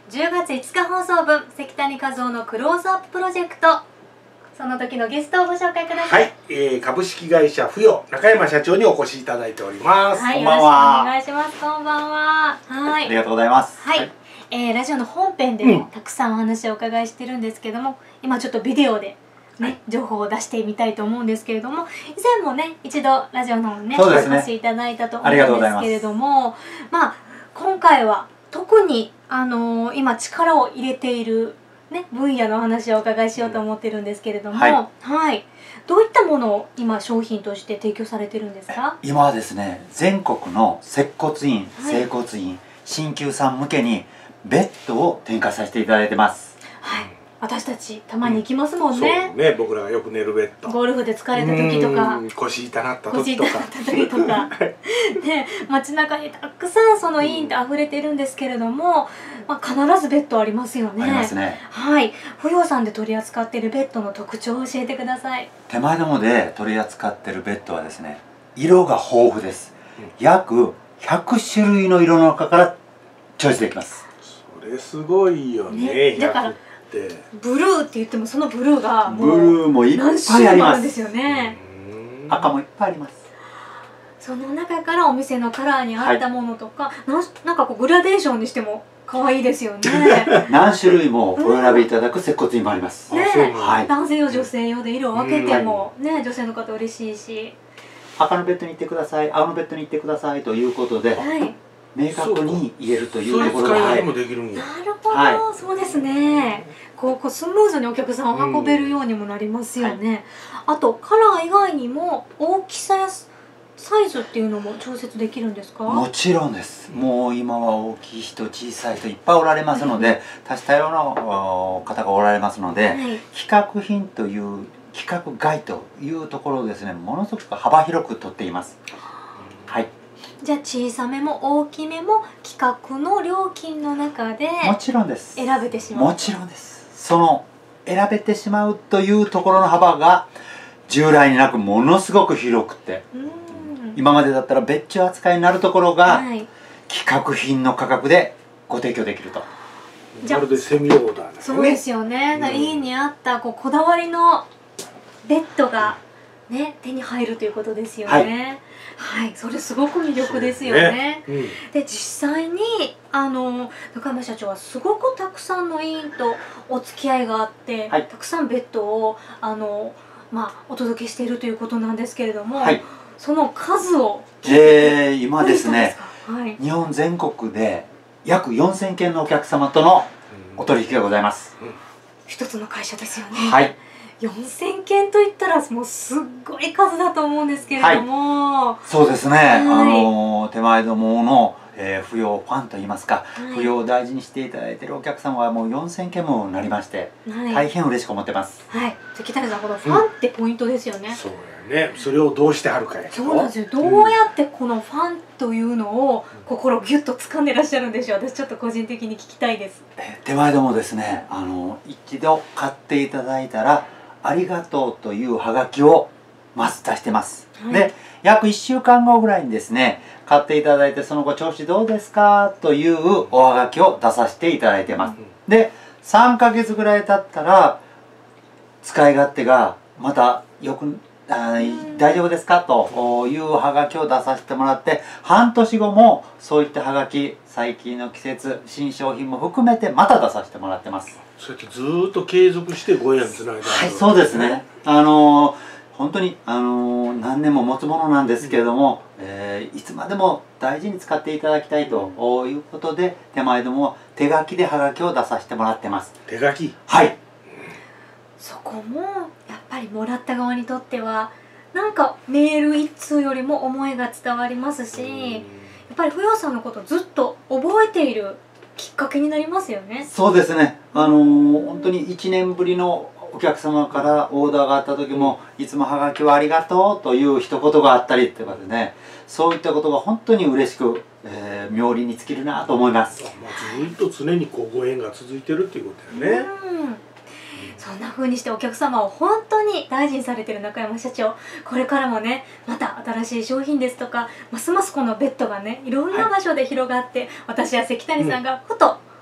10月5日放送分関谷和夫のクローズアッププロジェクト、その時のゲストをご紹介ください。 はい、株式会社フヨ中山社長にお越しいただいております。 はい、 こんばんは。 よろしくお願いします。こんばんは。はい、 ありがとうございます。 はい、ラジオの本編でもたくさんお話をお伺いしてるんですけども、今ちょっとビデオでね、情報を出してみたいと思うんですけれども、以前もね一度ラジオの方にねお越しいただいたと思うんですけれども、まあ今回は特に今力を入れているね分野のお話をお伺いしようと思ってるんですけれども、はい、どういったものを今商品として提供されてるんですか？ 今はですね、全国の接骨院、整骨院、鍼灸さん向けにベッドを展開させていただいてます。 はい、私たちたまに行きますもんね。 そうね、僕らがよく寝るベッド。 ゴルフで疲れた時とか、 腰痛なった時とか。 ね、街中にたくさんその院って溢れてるんですけれども、まあ、必ずベッドありますよね。 ありますね。 はい、フヨさんで取り扱っているベッドの特徴を教えてください。 手前どもで取り扱っているベッドはですね、色が豊富です。約100種類の色の中からチョイスできます。 それすごいよね。 だからブルーって言ってもそのブルーがもうブルーもいっぱいあります。 何種類もあるんですよね。 赤もいっぱいあります。 その中からお店のカラーに合ったものとか、なんかこうグラデーションにしても可愛いですよね。 何種類もお選びいただく接骨院もあります。 男性用女性用で色を分けてもね、女性の方嬉しいし、 赤のベッドに行ってください、青のベッドに行ってくださいということで、明確に言えるというところで、なるほど、そうですね。こうスムーズにお客さんを運べるようにもなりますよね。あとカラー以外にも大きさやサイズっていうのも調節できるんですか？もちろんです。もう今は大きい人小さい人いっぱいおられますので、多種多様な方がおられますので、規格品という規格外というところをですね、ものすごく幅広く取っています。はい。 じゃあ小さめも大きめも規格の料金の中でもちろんです選べてしまう。 もちろんです。その選べてしまうというところの幅が従来になくものすごく広くて、今までだったら別注扱いになるところが規格品の価格でご提供できると。 まるでセミオーダーですね。 そうですよね。家にあったこだわりのベッドがね手に入るということですよね。はい、それすごく魅力ですよね。で実際に中山社長はすごくたくさんの院とお付き合いがあって、たくさんベッドをお届けしているということなんですけれども、その数を今ですね、日本全国で約4000件のお客様とのお取引がございます。 一つの会社ですよね。 はい。 4000件といったらもうすっごい数だと思うんですけれども、 そうですね、手前どもの扶養ファンといいますか、扶養を大事にしていただいているお客様はもう4000件もなりまして、大変嬉しく思ってます。 はい、関谷さん、このファンってポイントですよね。 そうやね。それをどうしてはるかや。 そうなんですよ。どうやってこのファンというのを心ギュッと掴んでらっしゃるんでしょう。私ちょっと個人的に聞きたいです。 手前どもですね、一度買っていただいたらありがとうというハガキをまず出してます。で、約1週間後ぐらいにですね、買っていただいてその後調子どうですかというおはがきを出させていただいてます。で、3ヶ月ぐらい経ったら使い勝手がまた大丈夫ですかというはがきを出させてもらって、半年後もそういったはがき、最近の季節新商品も含めてまた出させてもらってます。 そうやってずーっと継続してご縁つないで。 はい、そうですね。本当に何年も持つものなんですけれども、いつまでも大事に使っていただきたいということで、手前ども手書きではがきを出させてもらってます。 手書き。 はい。 そこもやっぱりもらった側にとってはなんかメール一通よりも思いが伝わりますし、やっぱり扶養さんのことをずっと覚えているきっかけになりますよね。 そうですね。本当に1年ぶりのお客様からオーダーがあった時も、いつもはがきはありがとうという一言があったりってことでね、そういったことが本当に嬉しく、妙利に尽きるなと思います。 ずっと常にご縁が続いてるっていうことだよね。 そんな風にしてお客様を本当に大事にされてる中山社長、これからもねまた新しい商品ですとか、ますますこのベッドがねいろんな場所で広がって、私や関谷さんがふと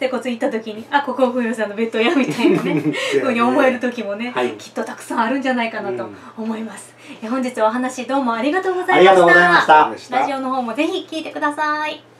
接骨行った時にここ冬さんのベッドやみたいなねふうに思える時もね、 はい、 きっとたくさんあるんじゃないかなと思います。本日はお話どうもありがとうございました。 ありがとうございました。 ラジオの方もぜひ聞いてください。